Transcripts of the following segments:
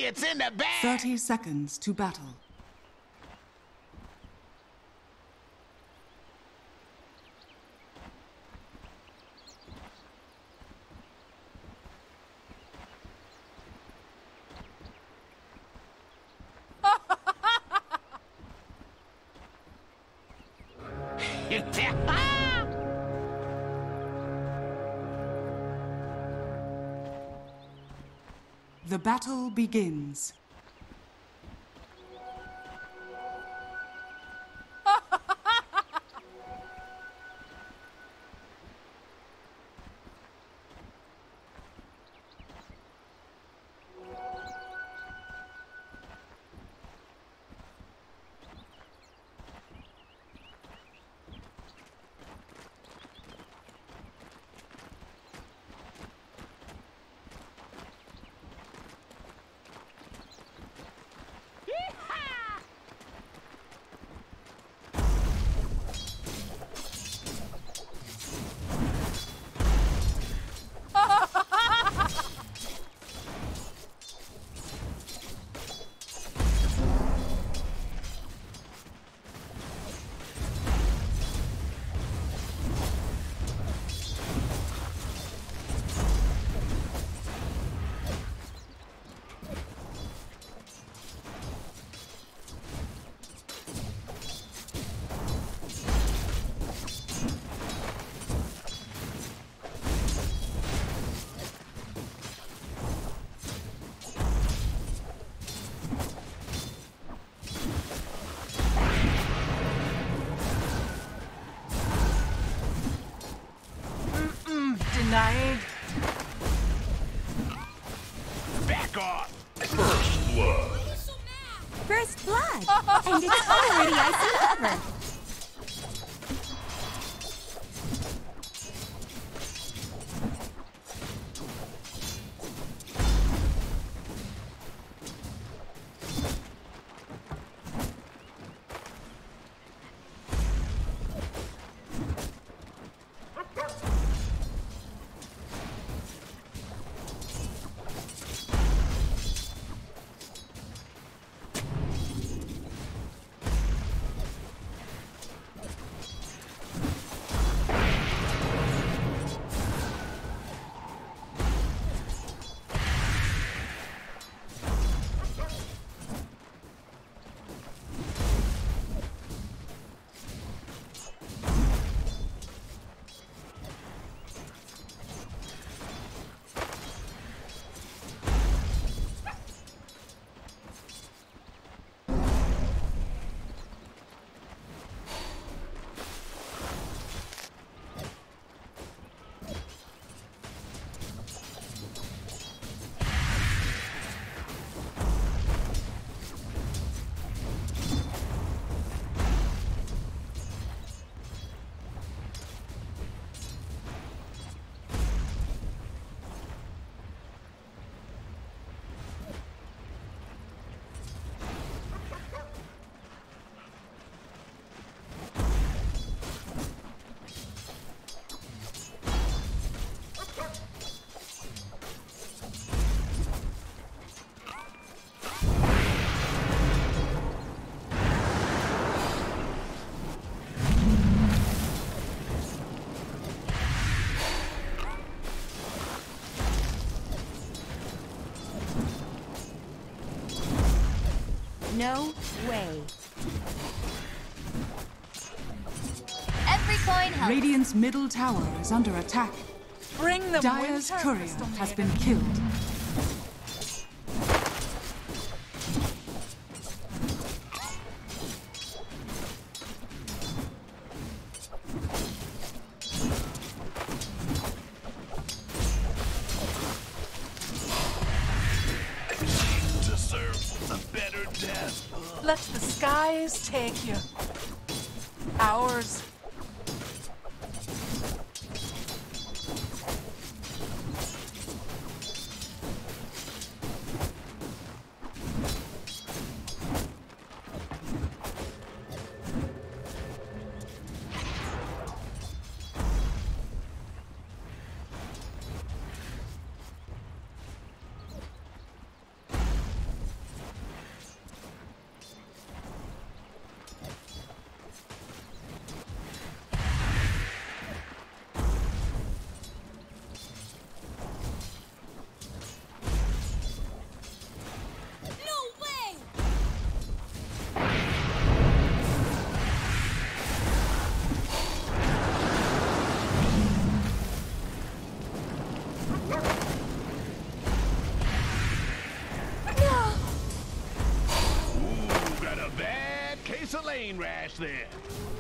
It's in the bag! 30 seconds to battle. The battle begins. Denied. Back off! First blood. First blood! And it's already icing over! No way. Every coin helps. Radiant's middle tower is under attack. Bring the Dire's courier has been killed. Let the skies take you. Ours. brain rash there.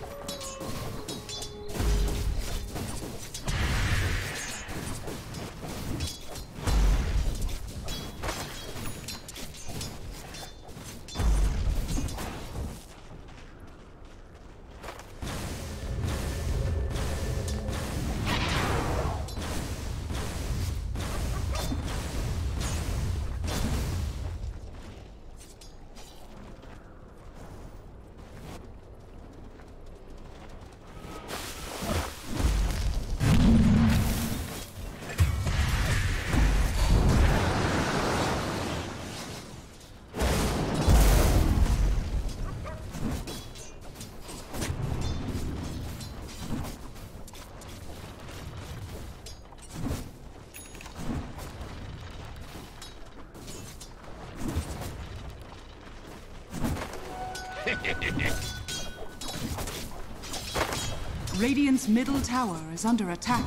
Radiant's middle tower is under attack.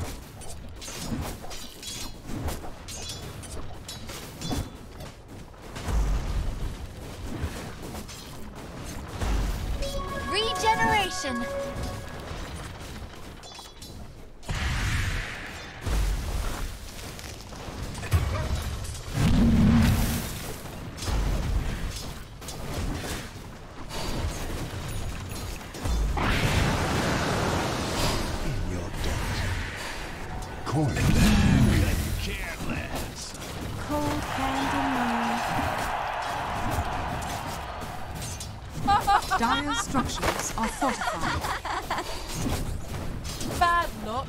Regeneration. Careless. Cold hand in mind. Dire's structures are fortified. Bad luck.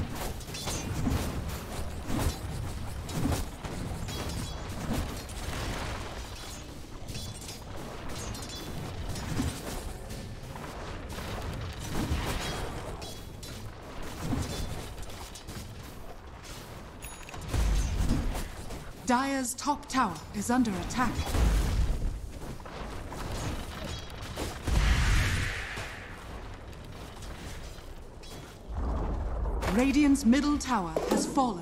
Dire's top tower is under attack. Radiant's middle tower has fallen.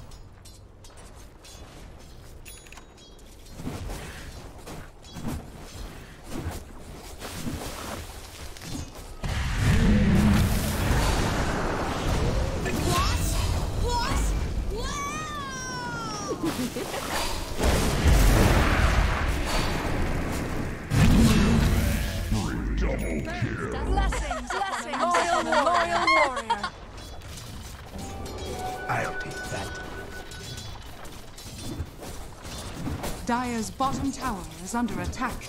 Blessings, blessings. Loyal warrior. I'll take that. Dire's bottom tower is under attack.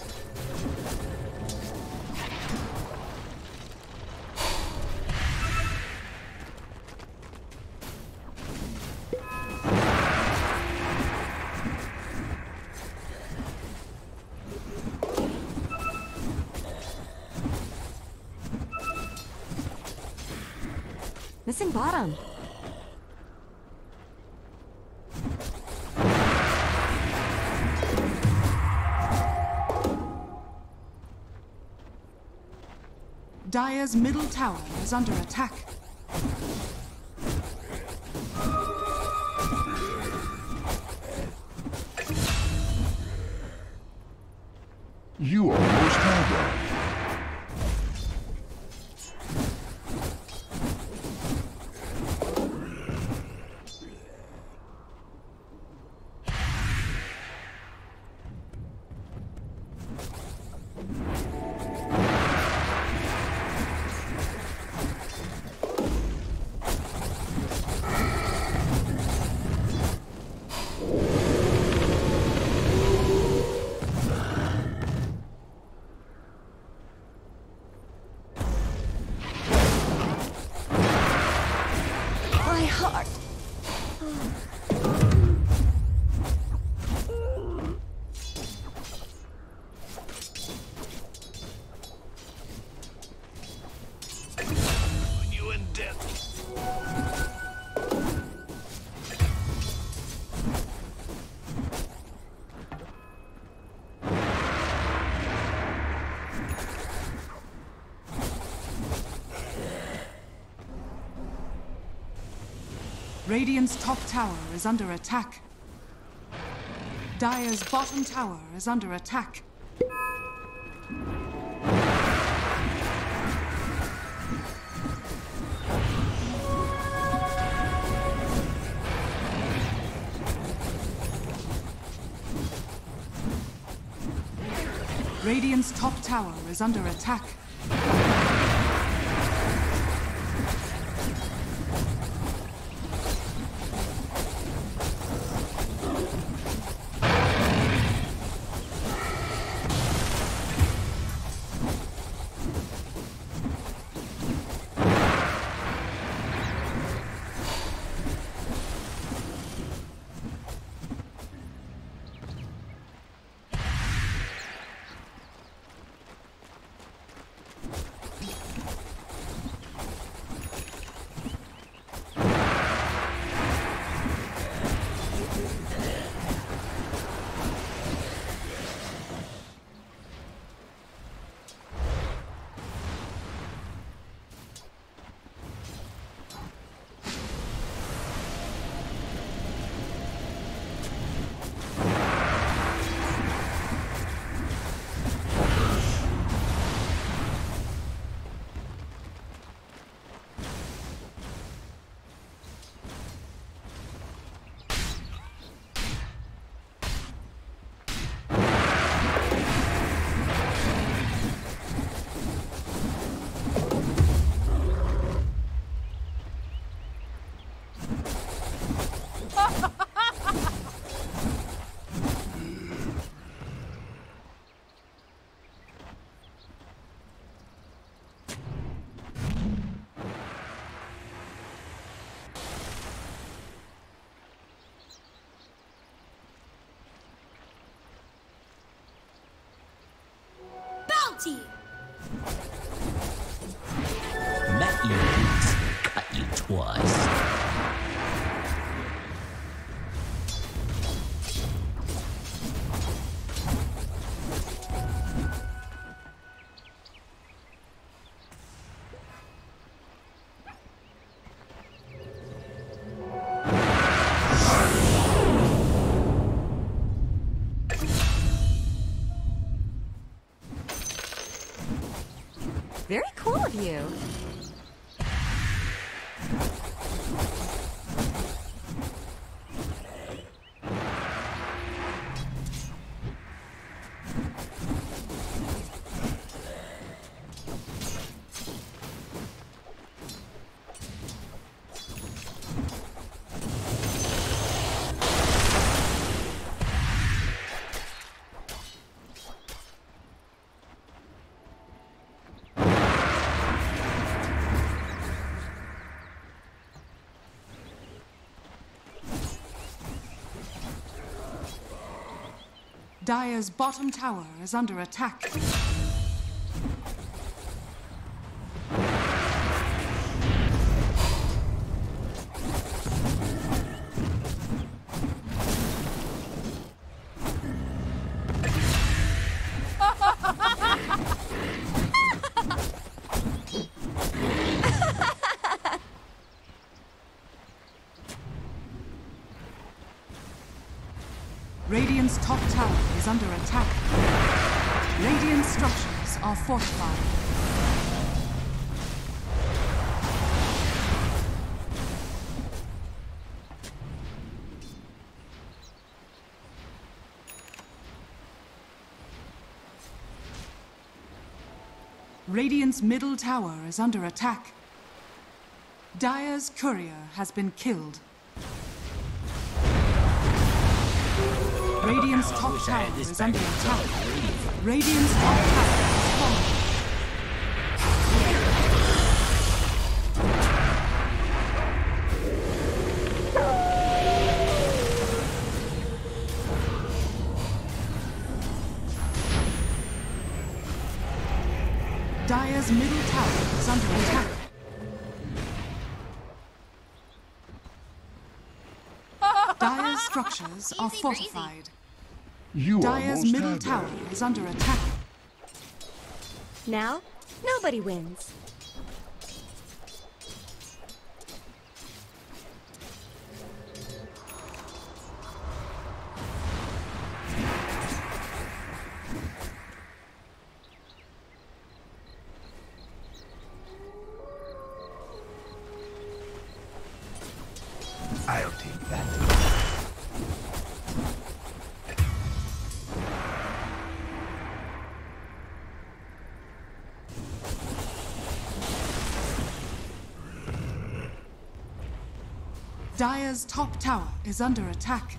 Missing bottom. Dire's middle tower is under attack. You almost had that. My heart. You in debt. Radiant's top tower is under attack. Dire's bottom tower is under attack. Radiant's top tower is under attack. Bounty! Met you once, cut you twice. Very cool of you. Dire's bottom tower is under attack. Radiant's top tower is under attack. Radiant structures are fortified. Radiant's middle tower is under attack. Dire's courier has been killed. Radiant's top tower is under attack. Radiant's top tower is falling. Dire's middle tower is under attack. Dire's structures are fortified. You Dire's almost middle had tower that. is under attack. Now, nobody wins. I'll take that. Dire's top tower is under attack.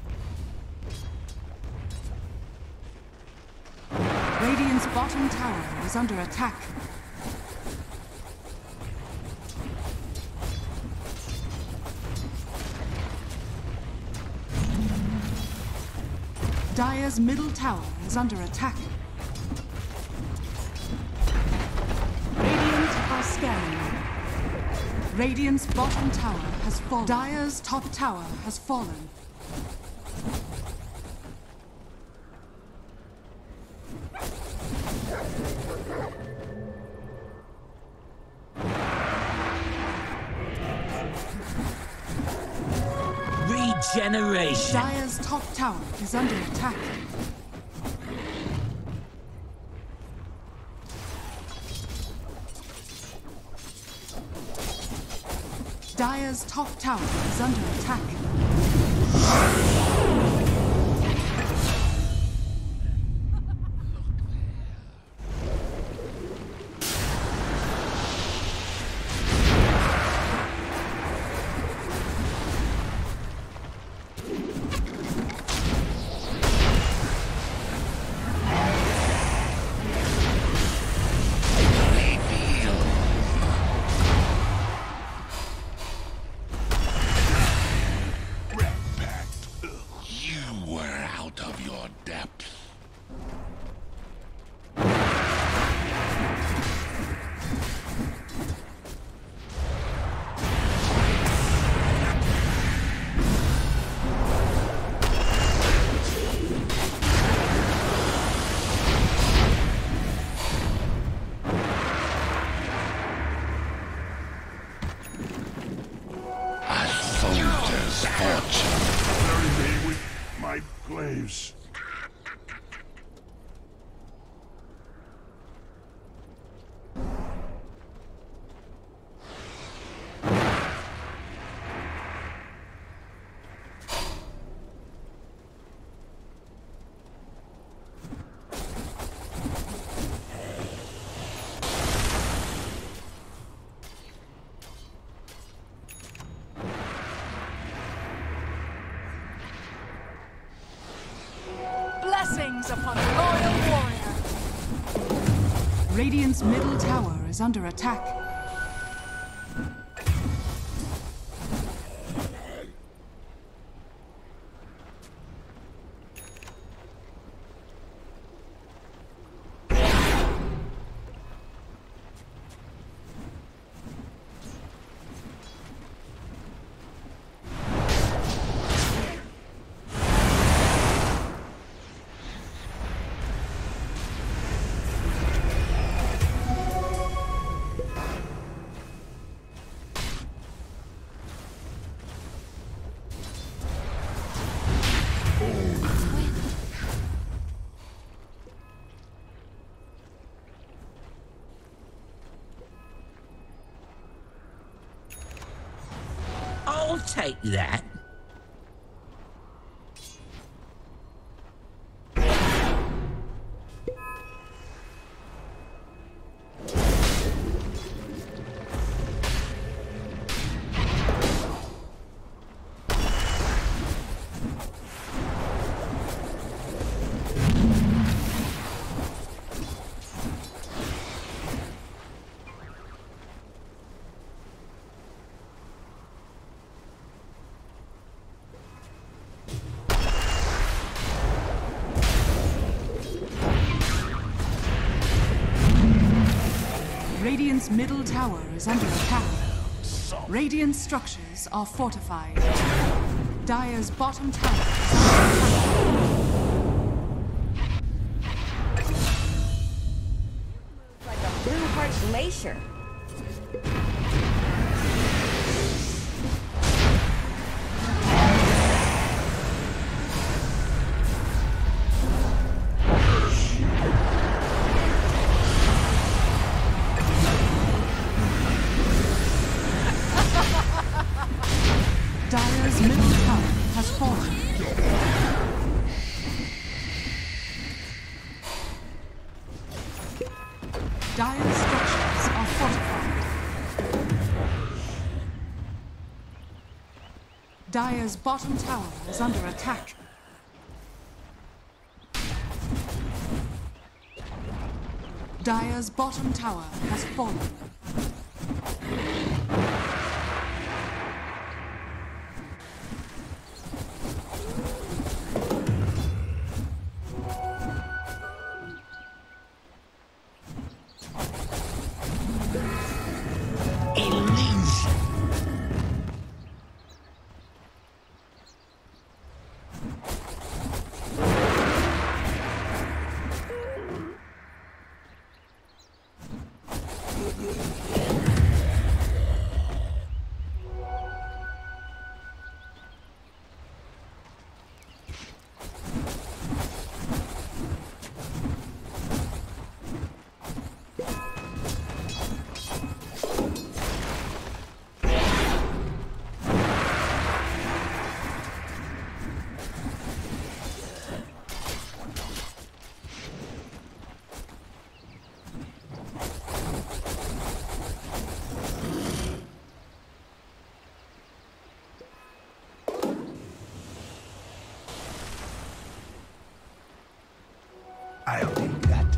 Radiant's bottom tower is under attack. Dire's middle tower is under attack. Radiant are scanning. Radiant's bottom tower has fallen. Dire's top tower has fallen. Regeneration. Dire's top tower is under attack. Dire's top tower is under attack. Glaives. Blessings upon a loyal warrior. Radiant's middle tower is under attack. I'll take that. Radiant's middle tower is under attack. Radiant structures are fortified. Dire's bottom tower is under attack. Like a blue heart glacier. Dire's middle tower has fallen. Dire's structures are fortified. Dire's bottom tower is under attack. Dire's bottom tower has fallen. I'll take that.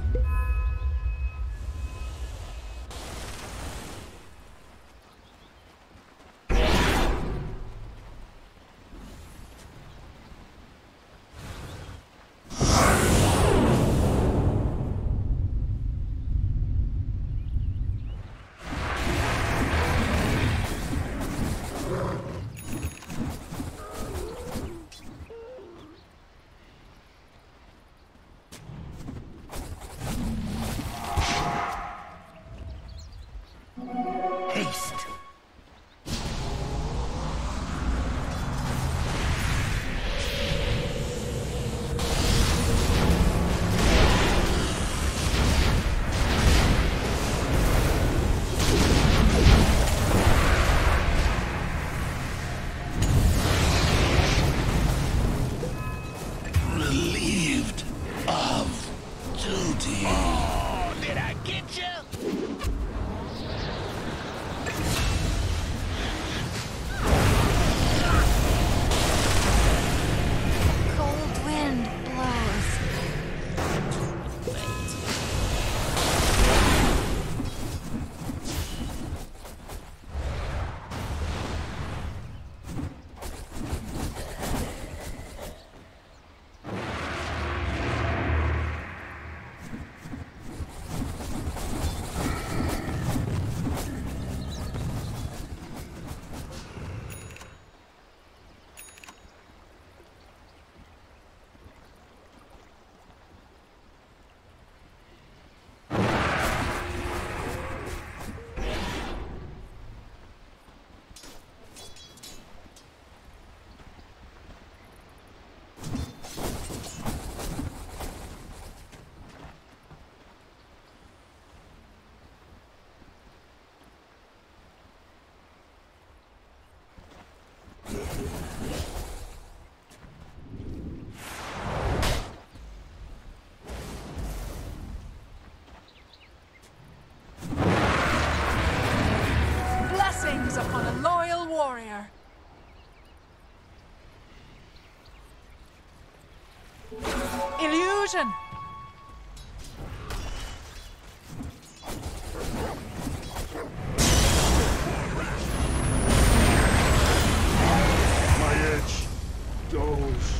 Upon a loyal warrior. Illusion. My edge. Doze.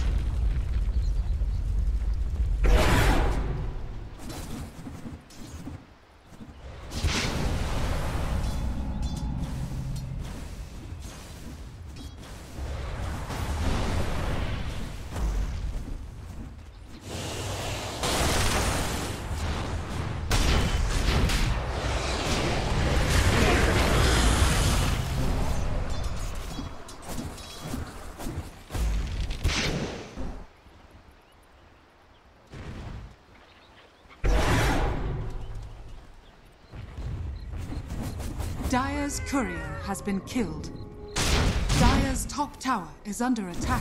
Dire's courier has been killed. Dire's top tower is under attack.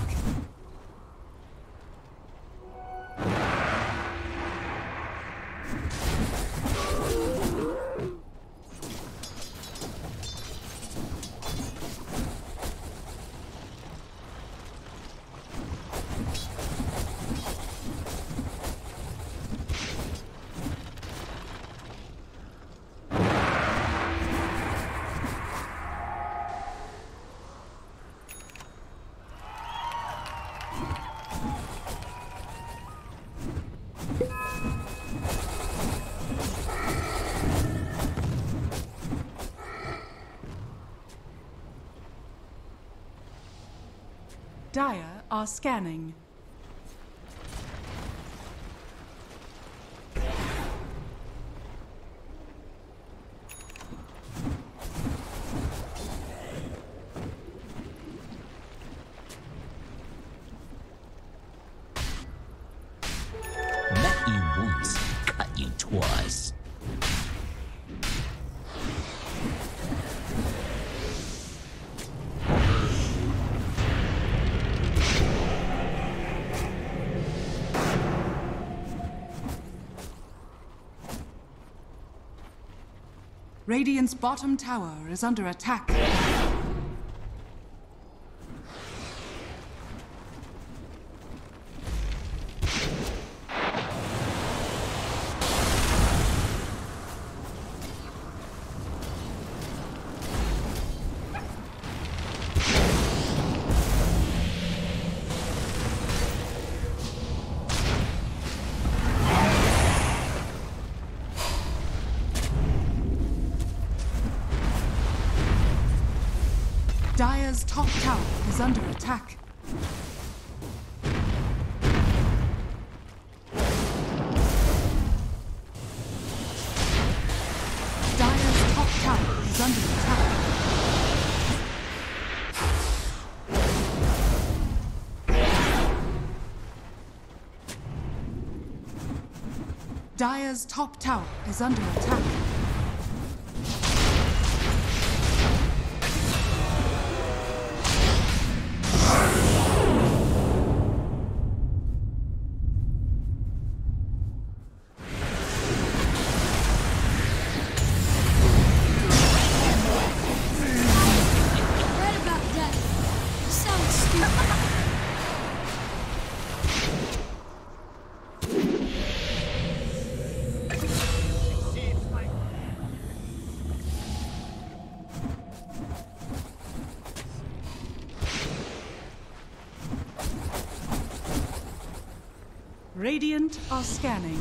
Dire are scanning. Met you once, cut you twice. Radiant's bottom tower is under attack. Dire's top tower is under attack. Dire's top tower is under attack. Dire's top tower is under attack. Radiant are scanning.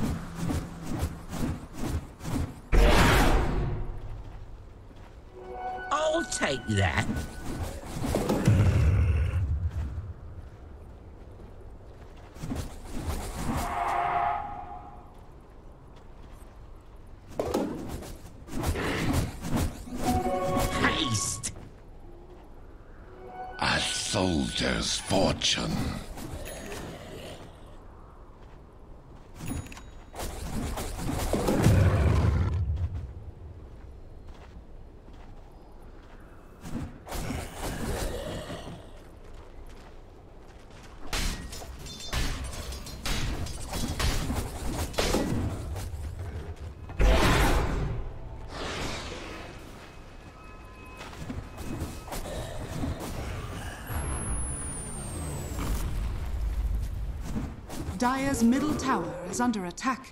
I'll take that. Haste! A soldier's fortune. Dire's middle tower is under attack.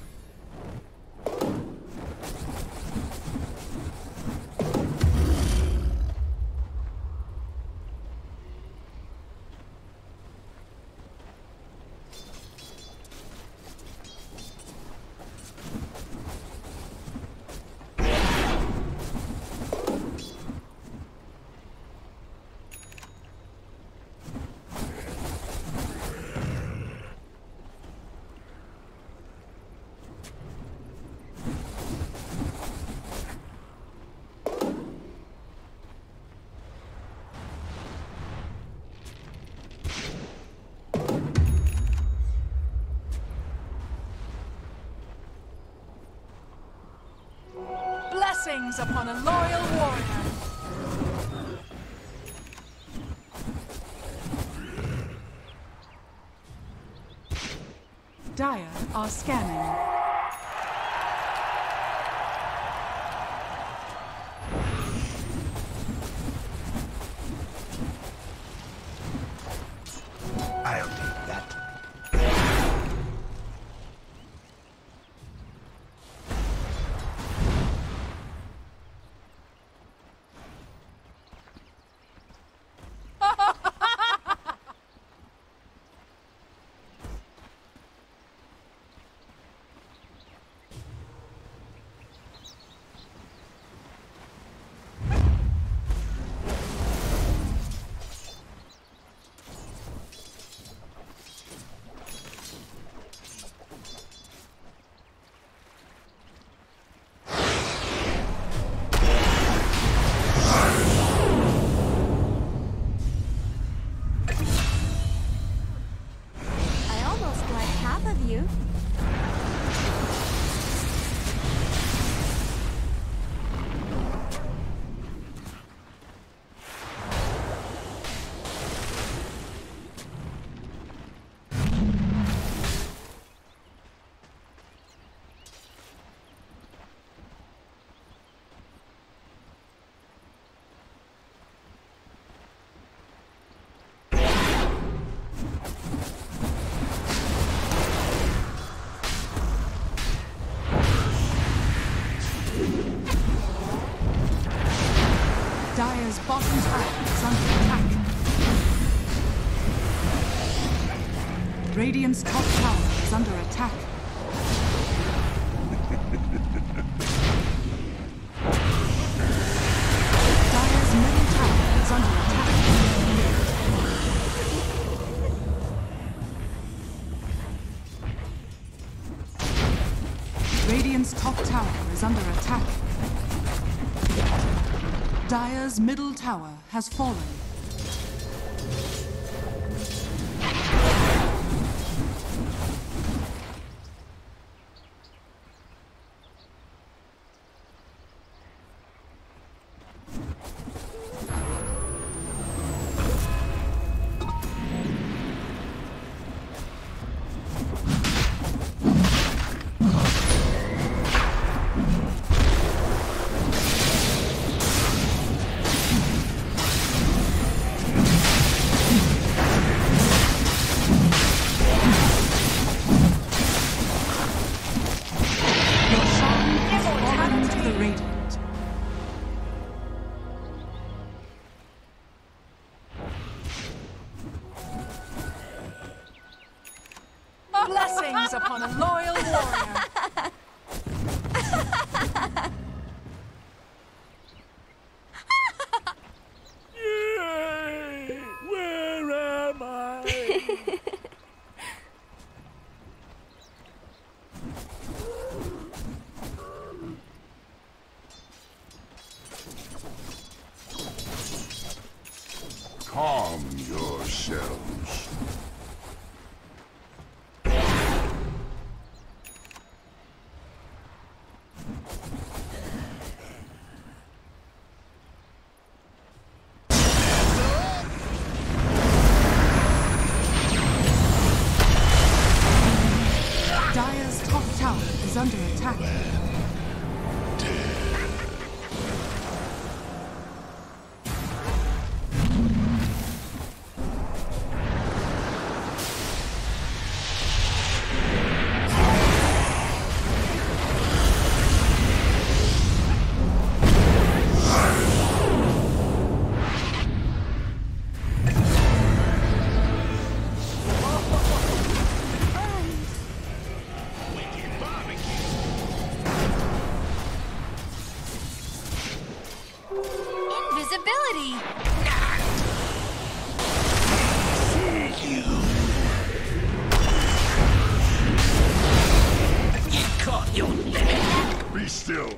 Blessings upon a loyal warrior. Dire are scanning. I'll take that. you. Dire's bottom tower is under attack. Radiant's top tower is under attack. Dire's middle tower is under attack. Radiant's top tower is under attack. Dire's middle tower has fallen. Blessings upon a loyal warrior. Yay! Where am I? Calm yourselves. Dire's top tower is under attack. Invisibility! You caught your limit. Be still.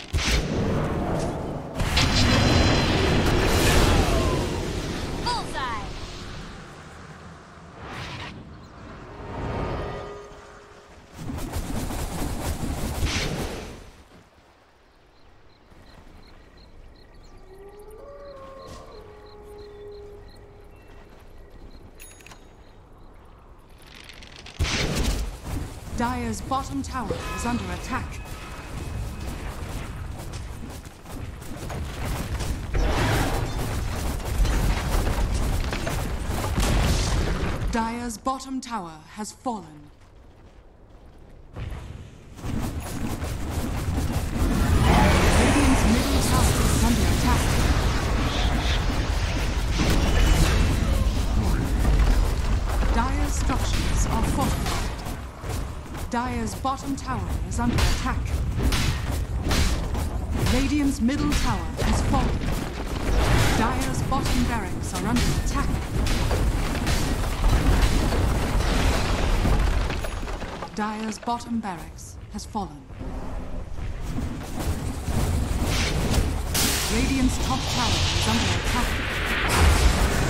Bullseye! Dire's bottom tower is under attack. Dire's bottom tower has fallen. Radiant's middle tower is under attack. Dire's structures are fortified. Dire's bottom tower is under attack. Radiant's middle tower has fallen. Dire's bottom barracks are under attack. Dire's bottom barracks has fallen. Radiant's top tower is under attack.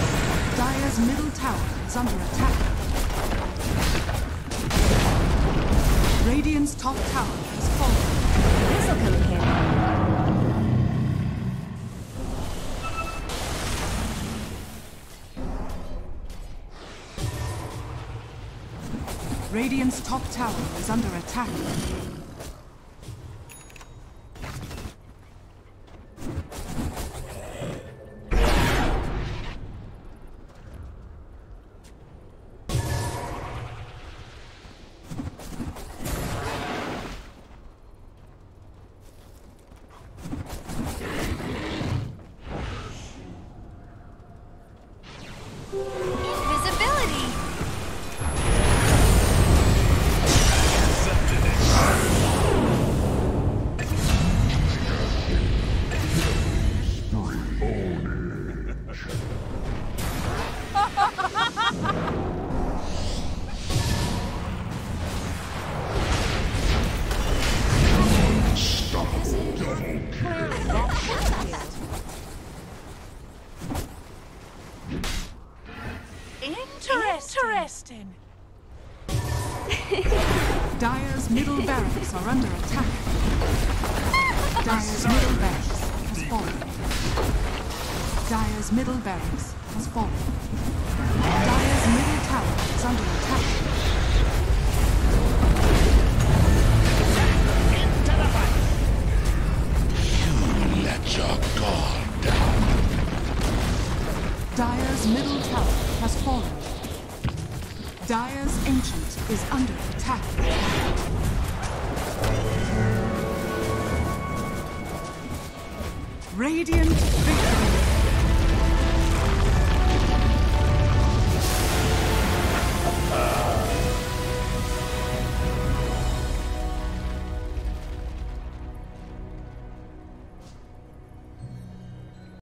Dire's middle tower is under attack. top tower has fallen. This'll come in handy. Radiant's top tower is under attack. Invisibility. Interesting. Dire's middle barracks are under attack. Dire's middle barracks has fallen. Dire's middle barracks has fallen. Dire's middle tower is under attack. Let your guard down. Dire's middle tower has fallen. Dire's ancient is under attack. Radiant